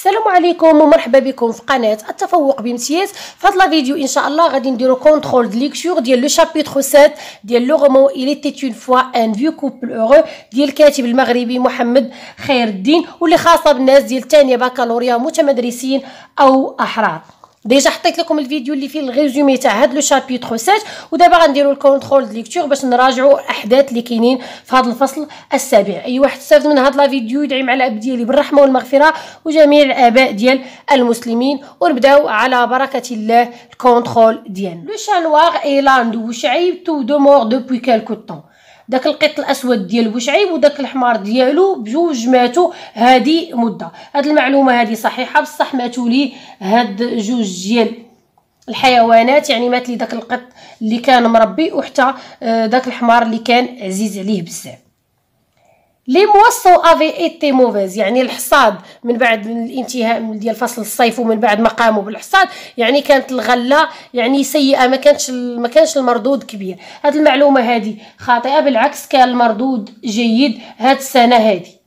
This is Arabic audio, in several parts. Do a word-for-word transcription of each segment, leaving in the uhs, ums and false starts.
السلام عليكم ومرحبا بكم في قناه التفوق بامتياز. في هذا الفيديو ان شاء الله غادي نديرو كونترول دو ليكتور ديال لو شابيتر سبعة ديال لو رومون il était une fois un vieux couple heureux ديال الكاتب المغربي محمد خير الدين، واللي خاصه بالناس ديال الثانيه بكالوريا متمدرسين او احرار. ديجا حطيت لكم الفيديو اللي فيه الريزومي تاع هاد لو شابيتر سبعة، ودابا غنديروا الكونترول دو ليكتور باش نراجعوا الاحداث اللي كاينين في هذا الفصل السابع. اي واحد استفاد من هاد لا فيديو يدعي مع الاب ديالي بالرحمه والمغفره وجميع الاباء ديال المسلمين، ونبداو على بركه الله الكونترول ديالنا. لو شانوار اي لاند بوشعيب تو دو مور دوبوي كالكو طون. داك القط الاسود ديال بوشعيب وداك الحمار ديالو بجوج ماتوا هادي مده. هاد المعلومه هادي صحيحه، بصح ماتوا لي هاد جوج ديال الحيوانات، يعني مات لي داك القط اللي كان مربي وحتى داك الحمار اللي كان عزيز عليه بزاف. لي مواسون افي ايتي موفيز، يعني الحصاد من بعد من الانتهاء ديال فصل الصيف ومن بعد ما قاموا بالحصاد يعني كانت الغله يعني سيئه، ما كانش ما كانش المردود كبير. هاد المعلومه هادي خاطئه، بالعكس كان المردود جيد هاد السنه هادي.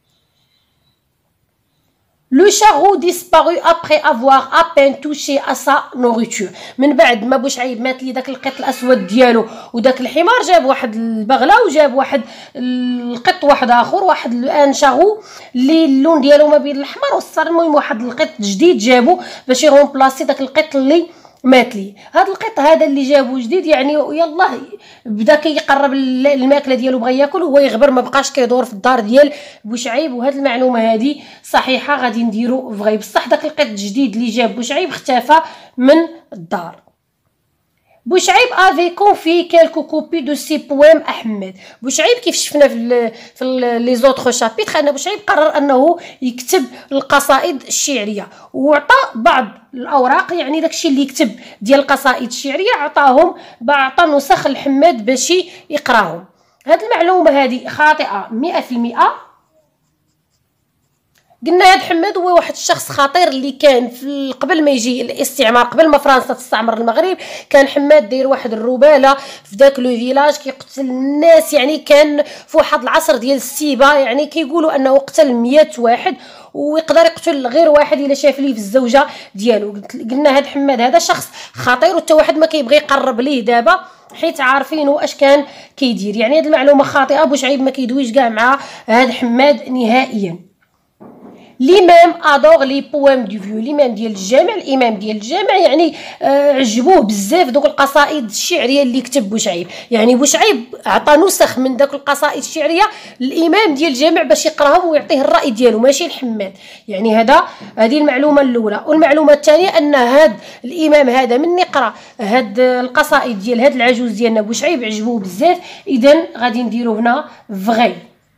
Le charou disparu après avoir à peine touché à sa nourriture. من بعد ما بوشعيب مات لي داك القط الاسود ديالو وداك الحمار، جاب واحد البغله وجاب واحد القط واحد اخر، واحد الان شارو اللي اللون ديالو ما بين الاحمر والصفر. المهم واحد القط جديد جابو باش يغومبلاصي داك القط اللي مات لي. هاد القط هذا اللي جابو جديد يعني يلا بدا كيقرب الماكله ديالو، بغى ياكل هو يغبر، ما بقاش كيدور في الدار ديال بوشعيب. وهاد المعلومه هادي صحيحه، غادي نديرو فغي. بصح داك القط الجديد اللي جاب بوشعيب اختفى من الدار. بوشعيب افي كونفي كالكو كوبي دو سي بويم احمد. بوشعيب كيف شفنا في في لي زوتر شابيتر ان بوشعيب قرر انه يكتب القصائد الشعريه، وعطى بعض الاوراق، يعني داكشي اللي يكتب ديال القصائد الشعريه عطاهم عطى نسخ لحماد باش يقراهم. هاد المعلومه هذه خاطئه مئة في المئة. قلنا هاد حماد هو واحد الشخص خطير اللي كان في قبل ما يجي الاستعمار، قبل ما فرنسا تستعمر المغرب، كان حماد داير واحد الرباله في داك لو فيلاج كيقتل الناس، يعني كان في واحد العصر ديال السيبه، يعني كيقولوا انه قتل مية واحد ويقدر يقتل غير واحد الا شاف ليه في الزوجه ديالو. قلنا هاد حماد هذا شخص خطير وحتى واحد ما كيبغي يقرب ليه دابا حيت عارفينه اش كان كيدير. يعني هاد المعلومه خاطئه، بوشعيب ما كيدويش كاع مع هاد حماد نهائيا. الامام ادور لي بوام دو فيو. الامام ديال الجامع، الامام ديال الجامع يعني آه عجبوه بزاف دوك القصائد الشعريه اللي كتب بوشعيب. يعني بوشعيب عطى نسخ من داك القصائد الشعريه للامام ديال الجامع باش يقراهم ويعطيه الراي ديالو، ماشي لحماد. يعني هذا هذه المعلومه الاولى. والمعلومه الثانيه ان هذا الامام هذا من يقرا هاد القصائد ديال هاد العجوز ديالنا بوشعيب عجبوه بزاف، اذا غادي نديرو هنا فغي.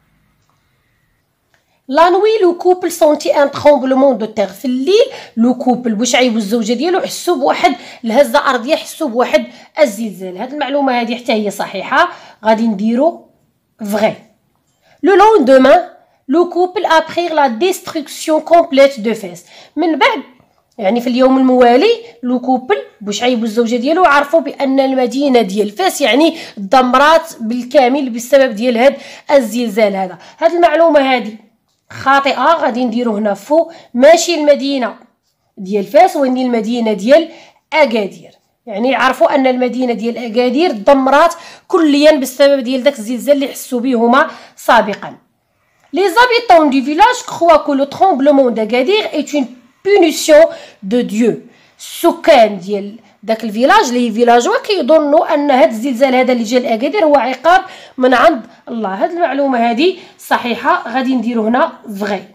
لا نوي لو كوبل سونتي ان ترومبلومون دو تيغ. في الليل لو كوبل بوشعيب والزوجه ديالو حسوا بواحد الهزه ارضيه، حسوا بواحد الزلزال. هاد المعلومه هذه حتى هي صحيحه، غادي نديرو فغي. لو لوندومان لو كوبل ابرير لا ديستركسيون كومبليت دو فاس. من بعد يعني في اليوم الموالي لو كوبل بوشعيب والزوجه ديالو عرفوا بان المدينه ديال فاس يعني دمرات بالكامل بسبب ديال هاد الزلزال هذا. هاد المعلومه هذه خاطئه، غادي نديرو هنا فو، ماشي المدينه ديال فاس واني المدينه ديال اكادير. يعني عرفوا ان المدينه ديال اكادير دمرات كليا بسبب ديال داك الزلزال اللي حسوا به هما سابقا. لي زابيتون دو فيلاج كخوا كو لو ترومبلومون داكادير ايت اون بونيسيون دو ديو. السكان ديال داك الفيلاج اللي فيلاجوا كيظنوا ان هذا الزلزال هذا اللي جا لاكادير هو عقاب من عند الله. هاد المعلومه هذه صحيحه، غادي نديرو هنا فغي.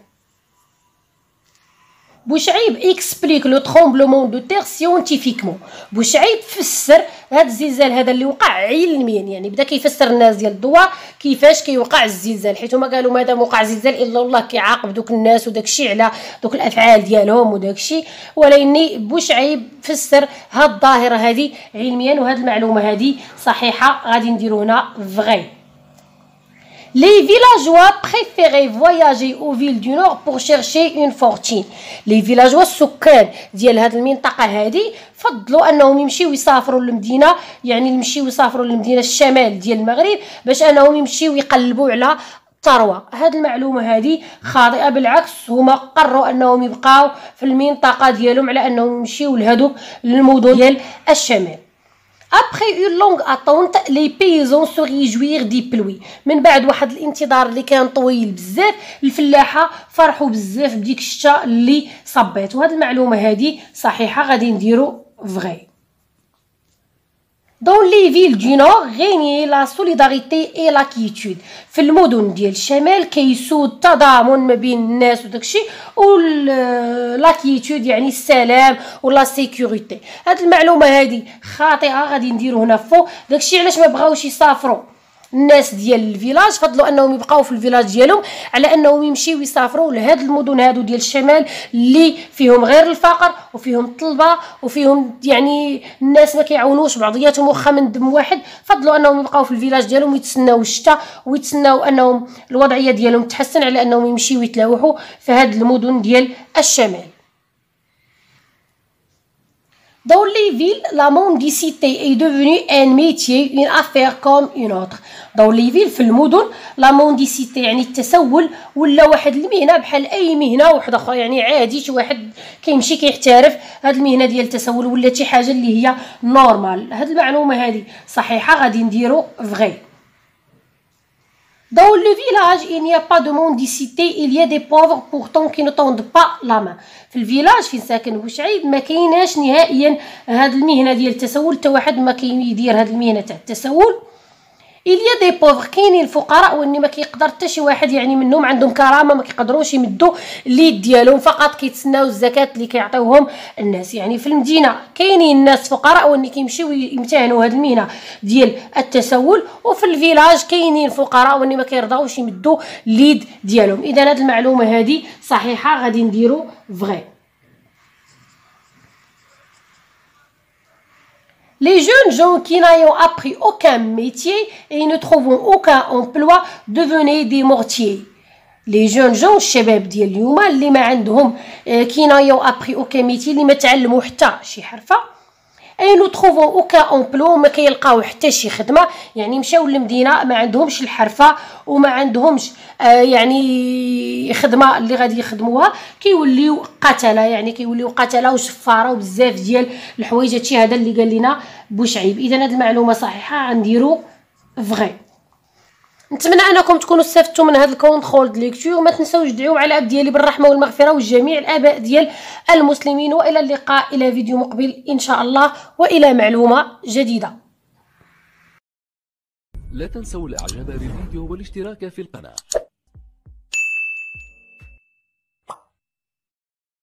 بوشعيب اكسبليك لو ترومبلومون دو تيغ سيونتيفيكمون. بوشعيب فسر هذا الزلزال هذا اللي وقع علميا، يعني بدا كيفسر الناس ديال الدوار كيفاش كيوقع الزلزال، حيت هما قالوا مادام وقع زلزال الا الله كيعاقب دوك الناس وداك الشيء على دوك الافعال ديالهم وداك الشيء. ولكن بوشعيب فسر هاد الظاهره هذه علميا، وهاد المعلومه هذه صحيحه، غادي نديرو هنا فغي. Les villageois préféraient voyager aux villes du nord pour chercher une fortune. Les villageois السكان ديال هاد المنطقه هذه فضلوا انهم يمشيو يسافروا للمدينه، يعني يمشيو يسافروا للمدينه الشمال ديال المغرب باش انهم يمشيو يقلبوا على الثروه. هاد المعلومه هذه خاطئه، بالعكس هما قرروا انهم يبقاو في المنطقه ديالهم على انهم يمشيو لهادوك المدن ديال الشمال. Après une longue attente, les paysans se réjouirent des pluies. من بعد واحد الانتظار اللي كان طويل بزاف، الفلاحه فرحوا بزاف بديك الشتا اللي صبات. وهاد المعلومه هذه صحيحه، غادي نديرو فغي. Dans les villes du nord régnait la solidarité et la quiétude. في المدن ديال الشمال كيسود التضامن ما بين الناس وداكشي، و لا كييتود يعني السلام ولا سيكوريتي. هاد المعلومه هذه خاطئه، غادي نديرو هنا فوق. داكشي علاش ما بغاوش يسافروا الناس ديال الفيلاج، فضلوا انهم يبقاو في الفيلاج ديالهم على انهم يمشيو يسافروا لهاد المدن هادو ديال الشمال اللي فيهم غير الفقر وفيهم الطلبه وفيهم يعني الناس ما كيعاونوش بعضياتهم واخا من دم واحد. فضلوا انهم يبقاو في الفيلاج ديالهم ويتسناو الشتاء ويتسناو انهم الوضعيه ديالهم تحسن على انهم يمشيو يتلاوحوا في هاد المدن ديال الشمال. Dans les villes, la mendicité est devenue un métier, une affaire comme une autre. Dans les villes في المدن la mendicité يعني التسول ولا واحد المهنه بحال اي مهنه واحده اخرى، يعني عادي شي واحد كيمشي كيحترف. هاد المهنه ديال التسول ولا شي حاجه اللي هي نورمال. هاد المعلومه هذه صحيحه، غادي نديرو فغي. Dans le village, il n'y a pas de mendicité, il y a des pauvres pourtant qui ne tendent pas la main. في الفيلاج فين ساكن بوشعيب ما كايناش نهائيا هاد المهنه ديال التسول، حتى واحد ما كيدير هاد المهنه تاع التسول. il y a des pauvres كاينين الفقراء واني ما كيقدر حتى شي واحد يعني منهم عندهم كرامه ما كيقدروش يمدوا اليد ديالهم، فقط كيتسناو الزكاه اللي كيعطيوهم الناس. يعني في المدينه كاينين الناس فقراء واني كيمشيو يمتهنوا هذه المهنه ديال التسول، وفي الفيلاج كاينين فقراء واني ما كيرضاوش يمدوا اليد ديالهم. اذا هذه المعلومه هذه صحيحه، غادي نديرو فغي. Les jeunes gens qui n'ayant appris aucun métier et ne trouvant aucun emploi devenaient des mortiers. Les jeunes gens الشباب ديال اليوم اللي ما عندهم qui n'ayant appris aucun métier اللي ما تعلموا حتى شي حرفه اي نو تروفون اوكا امبلو ما كيلقاو حتى شي خدمه، يعني مشاو للمدينه ما عندهمش الحرفه وما عندهمش آه يعني خدمه اللي غادي يخدموها، كيوليو قتله، يعني كيوليو قتله وشفاره وبزاف ديال الحوايج. هادشي هذا اللي قال لنا بوشعيب. اذا هذه المعلومه صحيحه، غنديرو فغي. نتمنى انكم تكونوا استفدتوا من هذا الكونترول دو ليكتور. ما تنساوش تدعيو على الاب ديالي بالرحمه والمغفره وجميع الاباء ديال المسلمين. والى اللقاء الى فيديو مقبل ان شاء الله والى معلومه جديده. لا تنسوا الاعجاب بالفيديو والاشتراك في القناه.